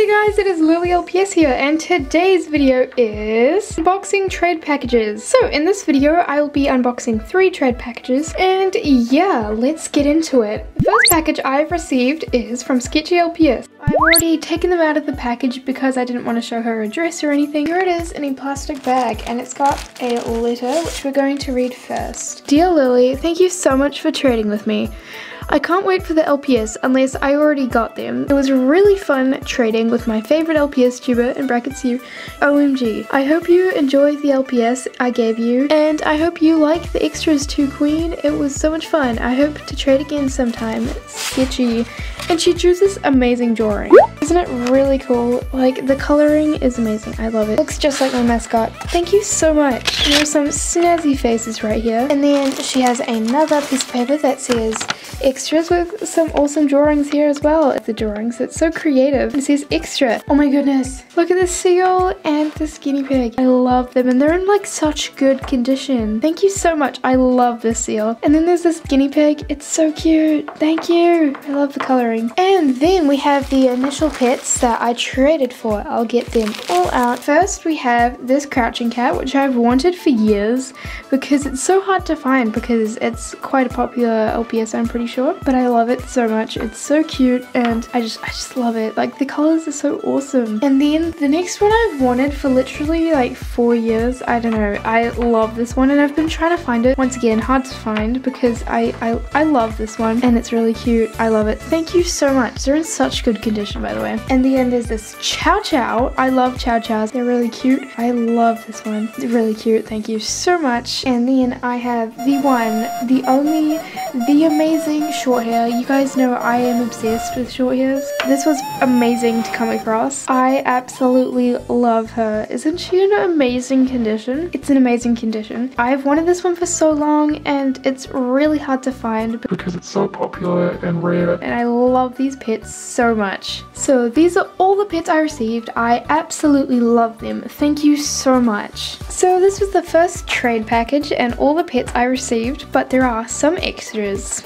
Hey guys, it is Lily LPS here, and today's video is unboxing trade packages. So in this video, I will be unboxing 3 trade packages, and yeah, let's get into it. The first package I've received is from Sketchy LPS. I've already taken them out of the package because I didn't want to show her address or anything. Here it is in a plastic bag, and it's got a letter which we're going to read first. Dear Lily, thank you so much for trading with me. I can't wait for the LPS unless I already got them. It was really fun trading with my favorite LPS tuber, in brackets you, OMG. I hope you enjoy the LPS I gave you, and I hope you like the extras too, Queen. It was so much fun. I hope to trade again sometime. Sketchy. And she drew this amazing drawing. Isn't it really cool? Like, the coloring is amazing. I love it. Looks just like my mascot. Thank you so much. There are some snazzy faces right here. And then she has another piece of paper that says extras with some awesome drawings here as well. The drawings, it's so creative. It says extra. Oh my goodness. Look at the seal and this guinea pig. I love them, and they're in like such good condition. Thank you so much. I love this seal. And then there's this guinea pig. It's so cute. Thank you. I love the coloring. And then we have the initial pets that I traded for. I'll get them all out. First we have this crouching cat, which I've wanted for years because it's so hard to find because it's quite a popular LPS, I'm pretty sure. But I love it so much. It's so cute, and I just love it. Like, the colors are so awesome. And then the next one I've wanted for literally like 4 years. I don't know. I love this one, and I've been trying to find it. Once again, hard to find because I love this one, and it's really cute. I love it. Thank you so much. They're in such good condition, by the way. And then there's this Chow Chow. I love Chow Chows. They're really cute. I love this one. They're really cute. Thank you so much. And then I have the one, the only, the amazing short hair. You guys know I am obsessed with short hairs. This was amazing to come across. I absolutely love her. Isn't she in an amazing condition? It's an amazing condition. I've wanted this one for so long, and it's really hard to find because it's so popular and rare. And I love these pets so much. So these are all the pets I received. I absolutely love them. Thank you so much. So this was the first trade package and all the pets I received, but there are some extras.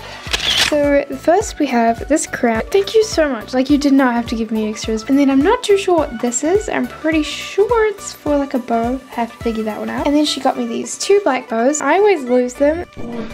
So first we have this crown. Thank you so much. Like, you did not have to give me extras. And then I'm not too sure what this is. I'm pretty sure it's for like a bow. Have to figure that one out. And then she got me these 2 black bows. I always lose them.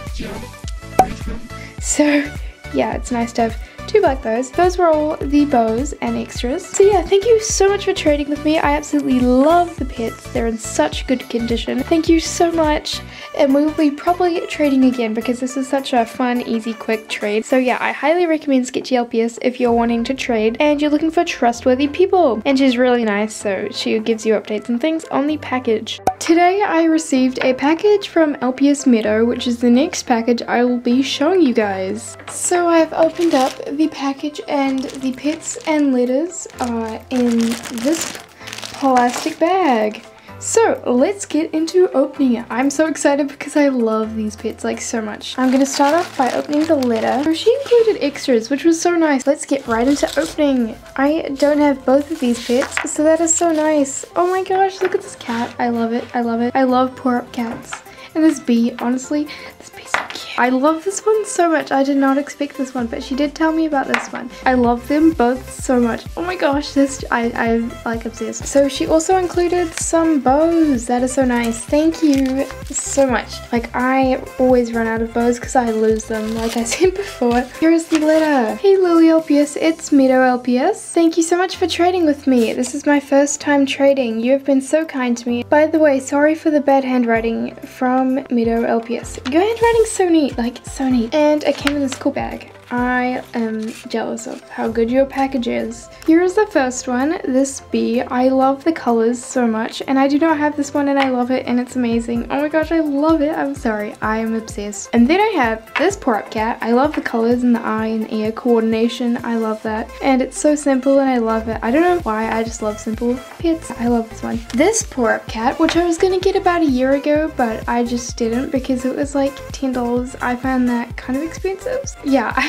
So yeah, it's nice to have 2 black bows. Those were all the bows and extras. So yeah, thank you so much for trading with me. I absolutely love the pets. They're in such good condition. Thank you so much. And we will be probably trading again because this is such a fun, easy, quick trade. So yeah, I highly recommend Sketchy LPS if you're wanting to trade and you're looking for trustworthy people. And she's really nice, so she gives you updates and things on the package. Today I received a package from LPS Meadow, which is the next package I will be showing you guys. So I've opened up the package, and the pets and letters are in this plastic bag. So let's get into opening it. I'm so excited because I love these pets like so much. I'm gonna start off by opening the letter. So she included extras, which was so nice. Let's get right into opening. I don't have both of these pets, so that is so nice. Oh my gosh, look at this cat. I love it. I love it. I love pour up cats. And this bee, honestly, this bee's so cute. I love this one so much. I did not expect this one, but she did tell me about this one. I love them both so much. Oh my gosh, this, I'm like obsessed. So she also included some bows. That is so nice. Thank you so much. Like, I always run out of bows because I lose them, like I said before. Here is the letter. Hey Lily LPS, it's Meadow LPS. Thank you so much for trading with me. This is my first time trading. You have been so kind to me. By the way, sorry for the bad handwriting from Meadow LPS. Your handwriting's so neat, like so neat. And it came in this cool bag. I am jealous of how good your package is. Here is the first one, this bee. I love the colors so much, and I do not have this one, and I love it, and it's amazing. Oh my gosh, I love it. I'm sorry, I am obsessed. And then I have this pour up cat. I love the colors and the eye and ear coordination. I love that. And it's so simple, and I love it. I don't know why, I just love simple pets. I love this one. This pour up cat, which I was gonna get about a year ago, but I just didn't because it was like $10. I found that kind of expensive. Yeah, I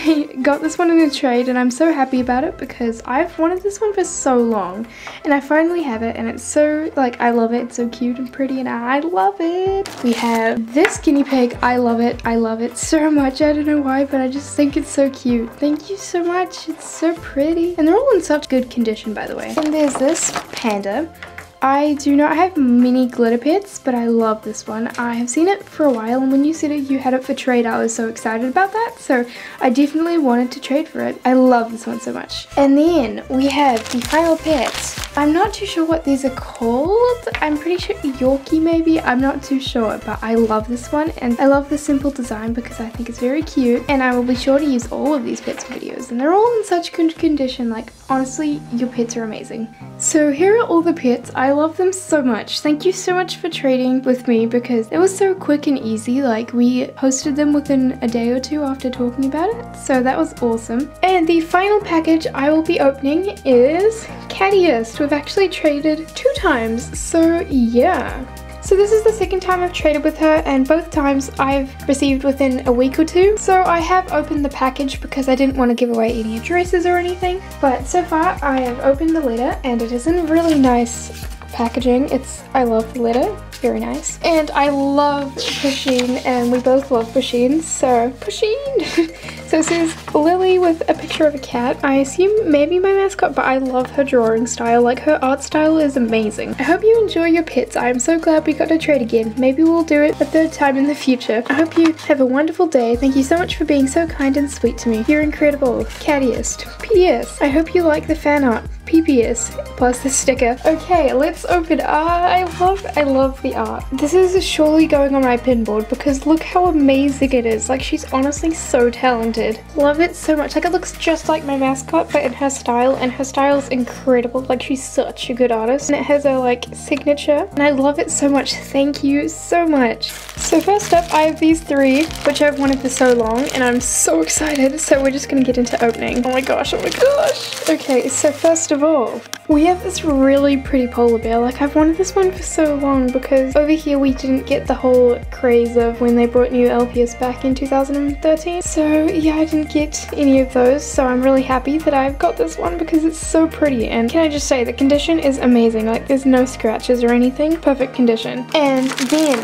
I got this one in a trade and I'm so happy about it because I've wanted this one for so long and I finally have it, and it's so, like, I love it. It's so cute and pretty and I love it. We have this guinea pig. I love it. I love it so much. I don't know why, but I just think it's so cute. Thank you so much. It's so pretty. And they're all in such good condition, by the way. And there's this panda. I do not have many glitter pets, but I love this one. I have seen it for a while, and when you said you had it for trade, I was so excited about that, so I definitely wanted to trade for it. I love this one so much. And then we have the final pets. I'm not too sure what these are called. I'm pretty sure Yorkie maybe. I'm not too sure, but I love this one, and I love the simple design because I think it's very cute, and I will be sure to use all of these pets in videos, and they're all in such good condition. Like, honestly, your pets are amazing. So here are all the pets. I love them so much. Thank you so much for trading with me because it was so quick and easy. Like, we posted them within a day or two after talking about it, so that was awesome. And the final package I will be opening is Cattiest. We've actually traded 2 times, so yeah. So this is the second time I've traded with her, and both times I've received within a week or 2. So I have opened the package because I didn't want to give away any addresses or anything. But so far I have opened the letter, and it is in really nice packaging. I love the letter. Very nice. And I love Pusheen, and we both love Pusheen, so Pusheen! So it says Lily with a picture of a cat. I assume maybe my mascot, but I love her drawing style. Like, her art style is amazing. I hope you enjoy your pets. I am so glad we got to trade again. Maybe we'll do it a 3rd time in the future. I hope you have a wonderful day. Thank you so much for being so kind and sweet to me. You're incredible. Cattiest. PS. I hope you like the fan art. PPS plus the sticker. Okay, let's open. I love the art. This is surely going on my pin board because look how amazing it is. Like, she's honestly so talented. Love it so much. Like, it looks just like my mascot, but in her style, and her style is incredible. Like, she's such a good artist, and it has her, like, signature, and I love it so much. Thank you so much. So first up, I have these 3, which I've wanted for so long, and I'm so excited. So we're just gonna get into opening. Oh my gosh, oh my gosh. Okay, so first of all, we have this really pretty polar bear. Like, I've wanted this one for so long because over here we didn't get the whole craze of when they brought new LPS back in 2013. So yeah, I didn't get any of those, so I'm really happy that I've got this one because it's so pretty. And can I just say, the condition is amazing. Like, there's no scratches or anything. Perfect condition. And then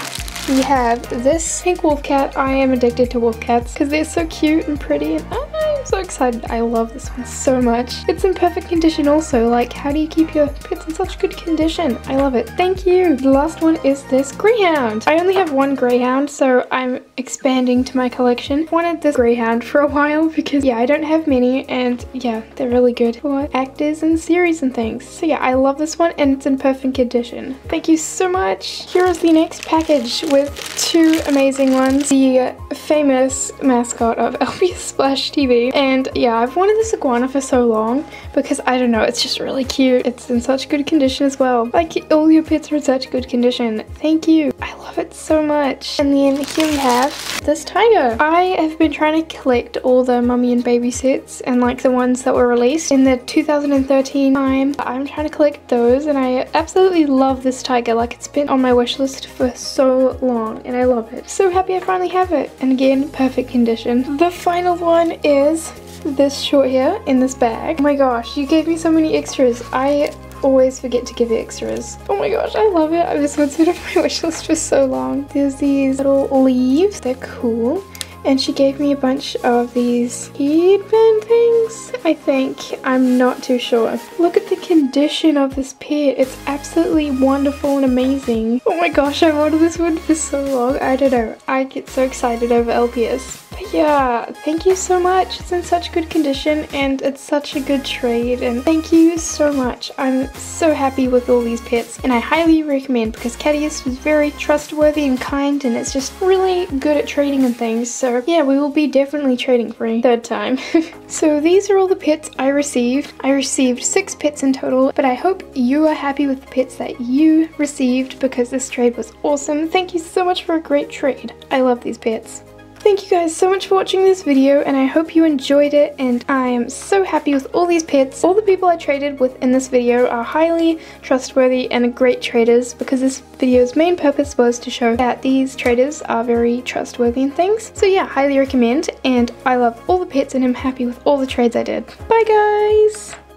we have this pink wolf cat. I am addicted to wolf cats because they're so cute and pretty, and I'm so excited. I love this one so much. It's in perfect condition also. Like, how do you keep your pets in such good condition? I love it. Thank you. The last one is this greyhound. I only have 1 greyhound, so I'm expanding to my collection. I wanted this greyhound for a while because, yeah, I don't have many, and yeah, they're really good for actors and series and things. So yeah, I love this one, and it's in perfect condition. Thank you so much. Here is the next package with 2 amazing ones. The famous mascot of LPS Splash TV. And yeah, I've wanted this iguana for so long because, I don't know, it's just really cute. It's in such good condition as well. Like, all your pets are in such good condition. Thank you. I love it so much. And then here we have this tiger. I have been trying to collect all the mummy and baby sets and like the ones that were released in the 2013 time. I'm trying to collect those, and I absolutely love this tiger. Like, it's been on my wish list for so long and I love it. So happy I finally have it. And again, perfect condition. The final one is this short hair in this bag. Oh my gosh, you gave me so many extras. I always forget to give extras. Oh my gosh, I love it. This one's been on my wish list for so long. There's these little leaves. They're cool. And she gave me a bunch of these headband things, I think. I'm not too sure. Look at the condition of this pet. It's absolutely wonderful and amazing. Oh my gosh, I wanted this one for so long. I don't know. I get so excited over LPS. But yeah, thank you so much. It's in such good condition and it's such a good trade, and thank you so much. I'm so happy with all these pets, and I highly recommend because Cattiest is very trustworthy and kind, and it's just really good at trading and things. So yeah, we will be definitely trading for a 3rd time. So these are all the pets I received. I received 6 pets in total, but I hope you are happy with the pets that you received because this trade was awesome. Thank you so much for a great trade. I love these pets. thank you guys so much for watching this video, and I hope you enjoyed it, and I am so happy with all these pets. All the people I traded with in this video are highly trustworthy and great traders, because this video's main purpose was to show that these traders are very trustworthy and things. So yeah, highly recommend, and I love all the pets and I'm happy with all the trades I did. Bye guys!